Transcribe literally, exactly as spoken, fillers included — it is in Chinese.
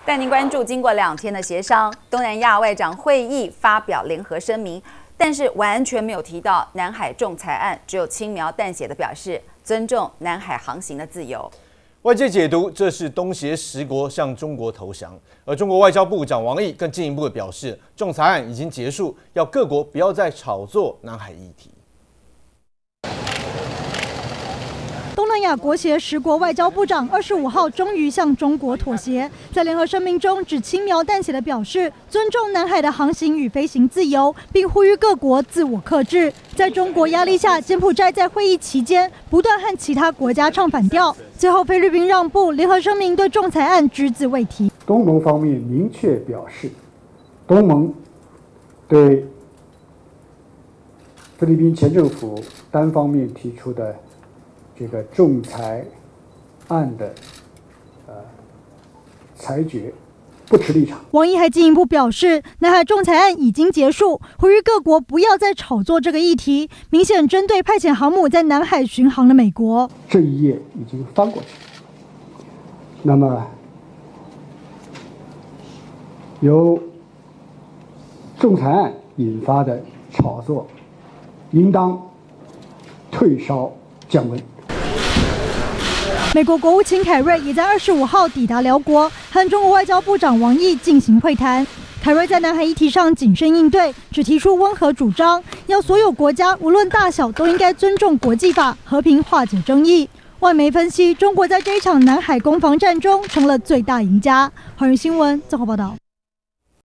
带您关注，经过两天的协商，东南亚外长会议发表联合声明，但是完全没有提到南海仲裁案，只有轻描淡写的表示尊重南海航行的自由。 外界解读这是东协十国向中国投降，而中国外交部长王毅更进一步的表示，仲裁案已经结束，要各国不要再炒作南海议题。 东南亚国协十国外交部长二十五号终于向中国妥协，在联合声明中只轻描淡写的表示尊重南海的航行与飞行自由，并呼吁各国自我克制。在中国压力下，柬埔寨在会议期间不断和其他国家唱反调，最后菲律宾让步，联合声明对仲裁案只字未提。 东盟方面明确表示，东盟对菲律宾前政府单方面提出的 这个仲裁案的呃裁决不持立场。 王毅还进一步表示，南海仲裁案已经结束，呼吁各国不要再炒作这个议题，明显针对派遣航母在南海巡航的美国。 这一页已经翻过去，那么由仲裁案引发的炒作，应当退烧降温。 美国国务卿凯瑞也在二十五号抵达辽国，和中国外交部长王毅进行会谈。凯瑞在南海议题上谨慎应对，只提出温和主张，要所有国家无论大小都应该尊重国际法，和平化解争议。外媒分析，中国在这一场南海攻防战中成了最大赢家。华人新闻综合报道。